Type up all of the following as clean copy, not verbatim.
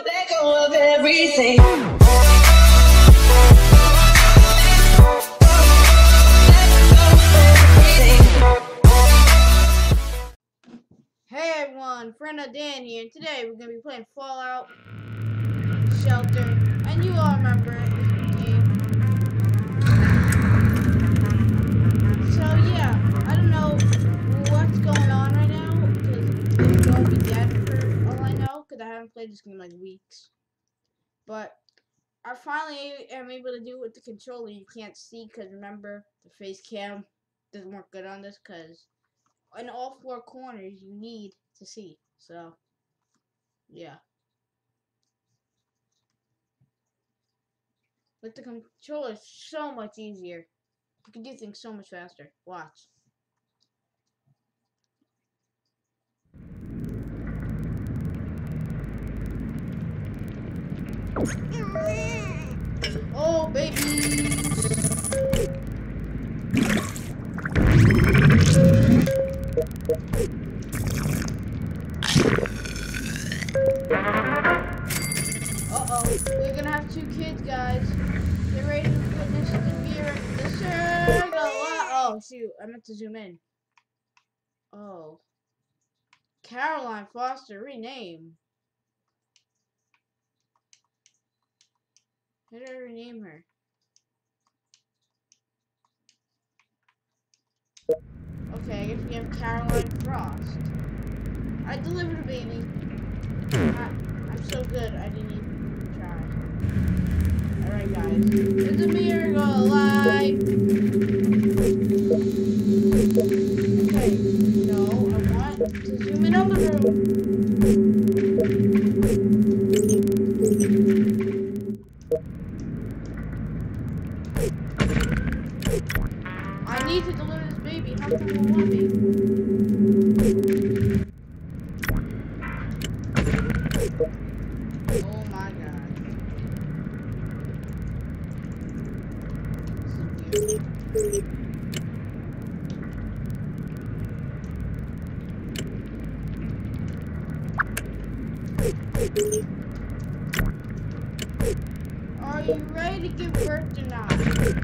Let go of everything. Hey everyone, Friend of Dan here, and today we're going to be playing Fallout Shelter, and you all remember it, it's a good game. So yeah, I don't know what's going on right now, because it's going to be dead for all I know, because I haven't played this game in like weeks. But I finally am able to do it with the controller. You can't see, because remember, the face cam doesn't work good on this, because in all four corners you need to see. So yeah, with the controller it's so much easier. You can do things so much faster. Watch. Oh baby. We're gonna have two kids, guys. Get ready to witness the mirror. The circle. Oh, shoot. I meant to zoom in. Oh. Caroline Foster, rename. How did I rename her? Okay, I guess we have Caroline Frost. I delivered a baby. I'm so good, I didn't even try. Alright, guys. It's a miracle alive. Okay, no, I want to zoom in on the room. I need to deliver this baby. How come you want me? Oh my god. This is weird. Are you ready to give birth or not?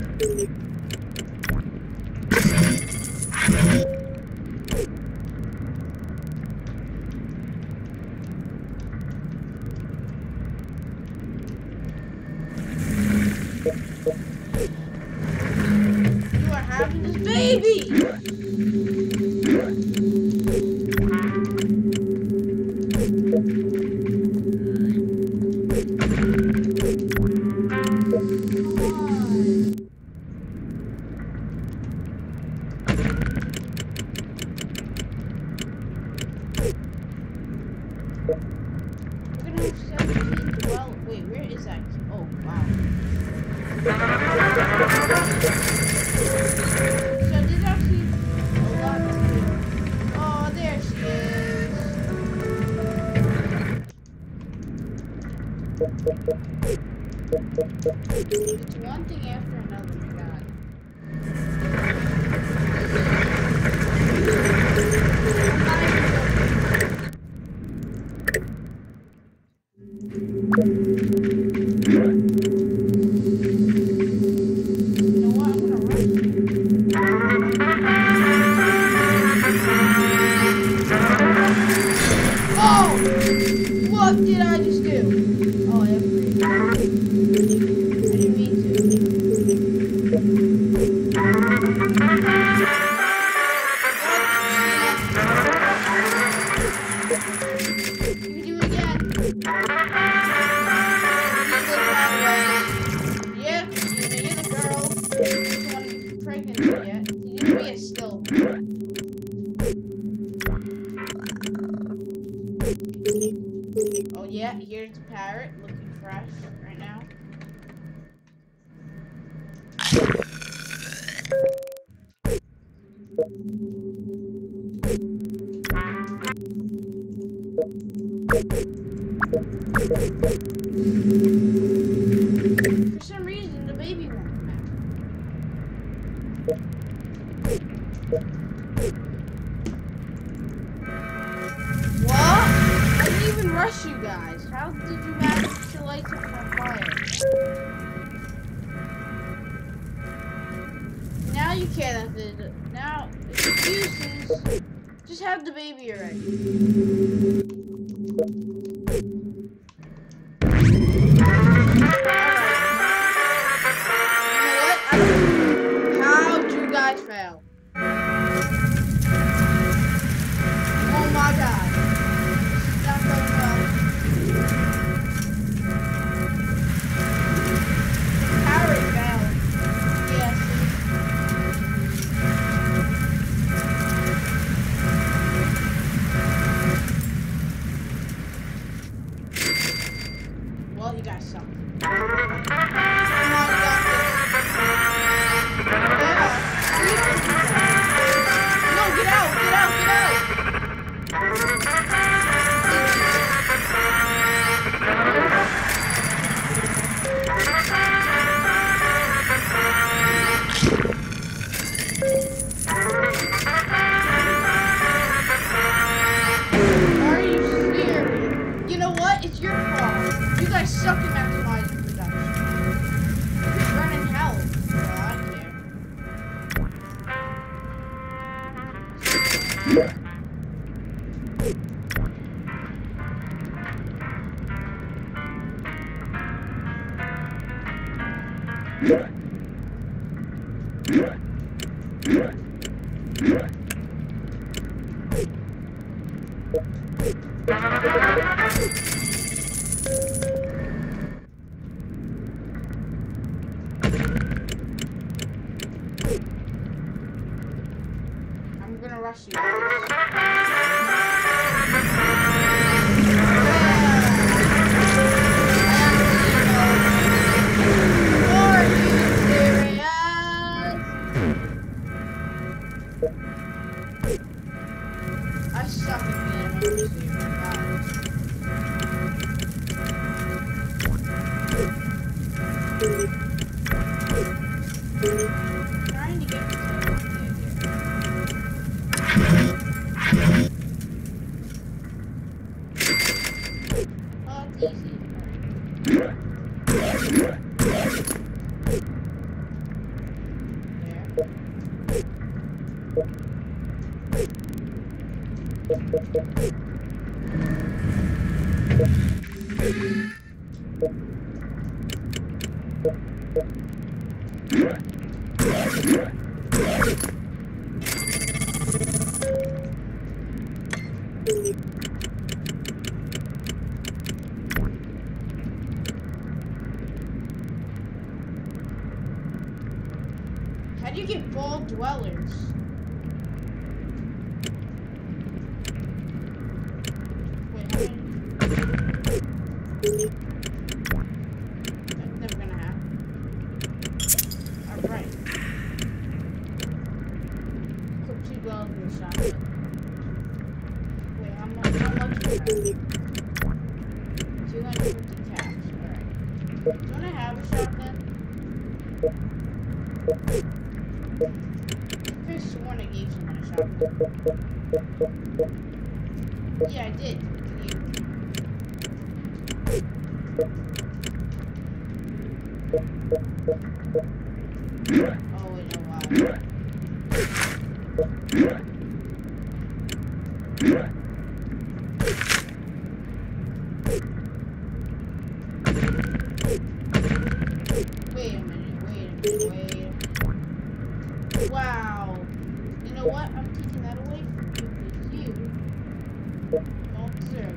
You are having this baby! Wait, where is that? Oh, wow. So there's actually a lot to do. Oh, there she is. It's one thing after another, my god. What did I just do? Oh, I have three. I didn't mean to. You can do it again. Yep, you're the girl. You don't want to get pregnant yet. You need to be a stillborn. Oh yeah, here's the parrot looking fresh right now. For some reason, the baby won't come out. What? I didn't even rush you guys. How did you manage the lights up on fire. Now you can't. Now, excuses. Just have the baby already. How'd you guys fail? Oh my god. This is not going well. Harry failed. Yes. Well, you guys suck. It's your fault. You guys suck at maximizing production. You're running hell. Well, I I'm gonna rush you. Are you serious? I suck at being serious. Trying to get this oh, it's easy. How do you get ball dwellers? Wait, how many? That's never gonna happen. Alright. Put 2 balls in the shotgun. Wait, how much is that? 250 caps. Alright. Don't I have a shotgun? I could have sworn I gave someone a shotgun. Yeah, I did. Oh, wait, no, why? Wait a minute. Wow. You know what? I'm taking that away from you because you don't deserve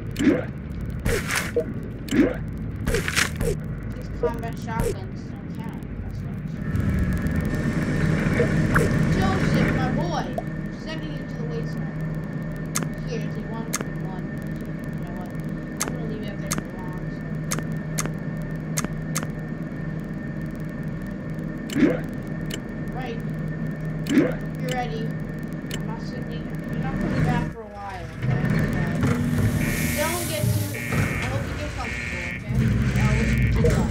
it. These combat shotguns don't count. That's right. Joseph, my boy, I'm sending you to the wasteland. Here, take 1, 1, 2. You know what? I'm gonna leave you out there for long, so. Right. You're ready. I'm not sending. You're not coming back for a while, okay? Don't get too. I hope you get comfortable, okay? I wish you good luck.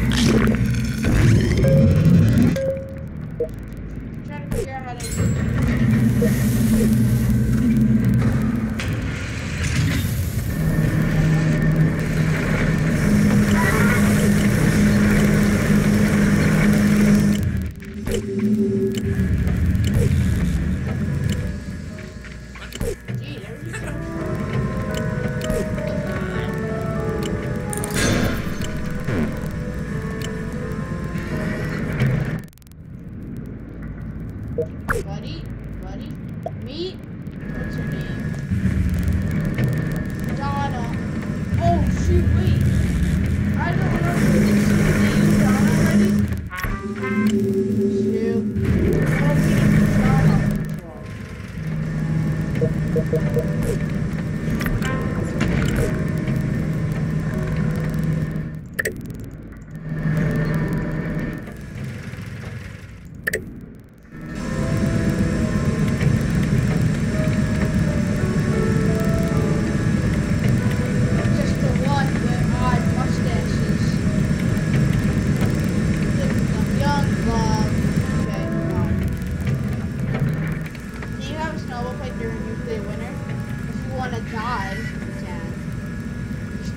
I'm trying to figure out how to.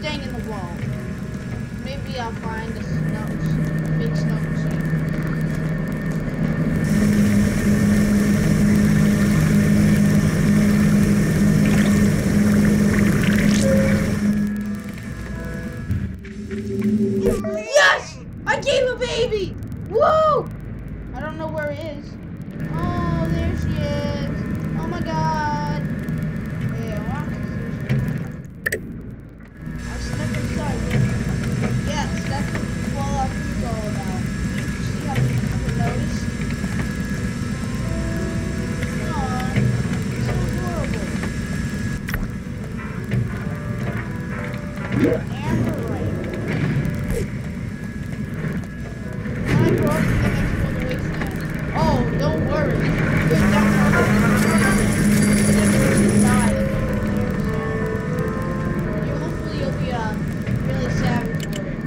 staying in the wall. Maybe I'll find a big snow machine. Yes! I gave a baby! Woo! I don't know where it is. Oh, there she is. Oh my god. Yeah, I snuck inside. Yes, that's what fall off is all about. See how people notice? Aw, so adorable. Amber right. When I grow up, the next one the wasteland. Oh, don't worry. You're definitely die. Hopefully you'll be really savage for it.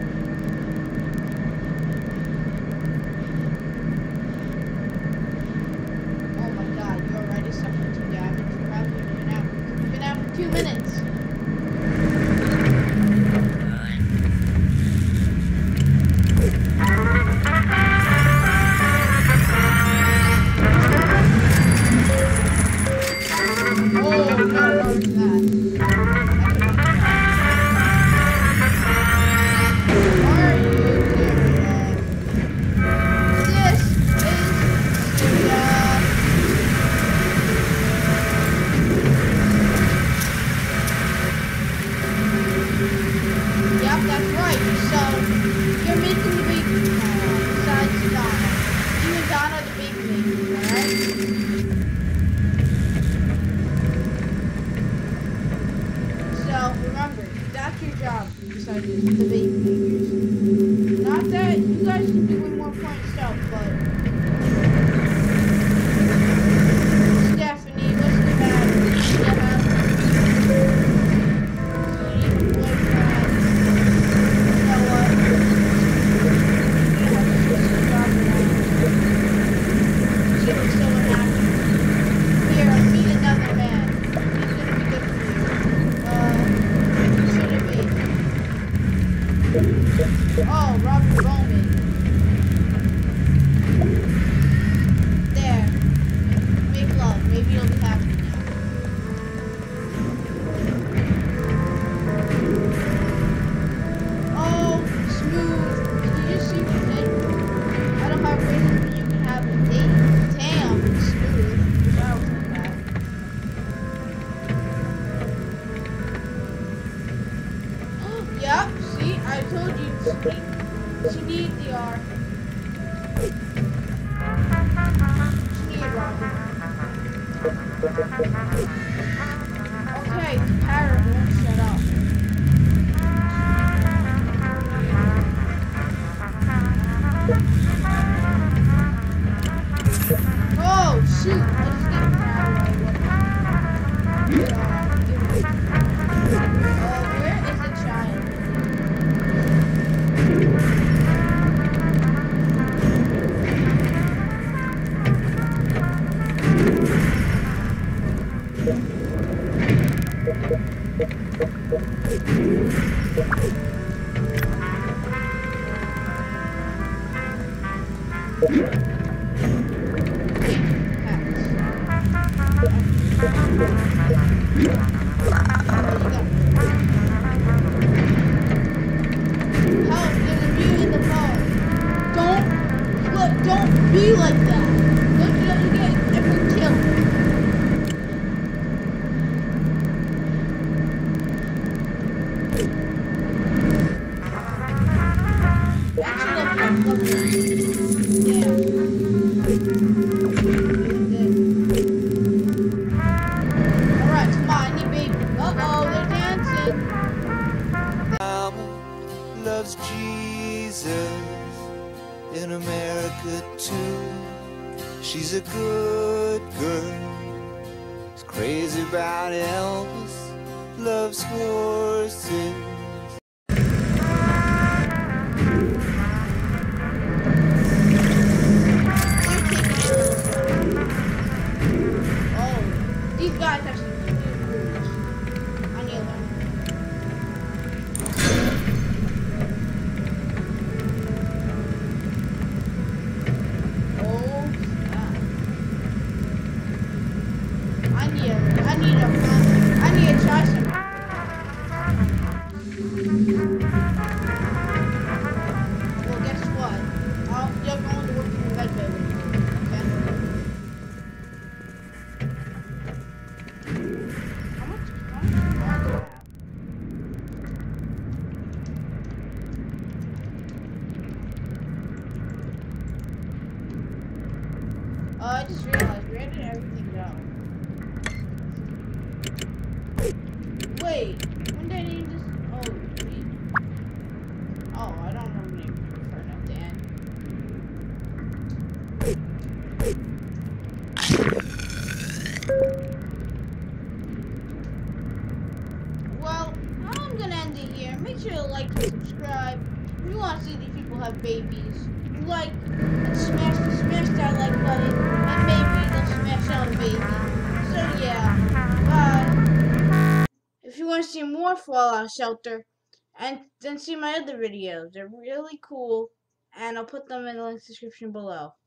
Oh my god, you already suffered 2 damage. You haven't even been out for 2 minutes. Remember, that's your job besides the baby makers. Not that you guys can do way more important stuff, but Stephanie, what's the matter? You still have sweetie boyfriend. You know what? You have to switch the job around. She was so unhappy. Here, meet another man. He's gonna be good for you. Oh, Robert Bowman. There. Make love. Maybe you'll be happy now. Oh, smooth. Did you just see the thing? I don't have reason for you can have a date. Damn, smooth. Wish I was like that. Yep, see, I told you she needs the R. She needs Robert. Okay, Tara won't shut up. Oh, shoot, I just gave Tara where is the child? Don't be like that. Look, you get everyone killed. Alright, come on, I need baby. Uh-oh, they're dancing. Mama loves Jesus in America too. She's a good girl. She's crazy about Elvis. Loves horses. Oh, these guys have some cute moves. I need them. wait. When did I name this? Oh, wait. Oh, I don't remember naming it for enough to end. Well, I'm gonna end it here. Make sure to like and subscribe. If you want to see these people have babies, you like and smash that like button, and maybe they'll smash out a baby. So yeah, bye. If you want to see more Fallout Shelter, and then see my other videos, they're really cool, and I'll put them in the link description below.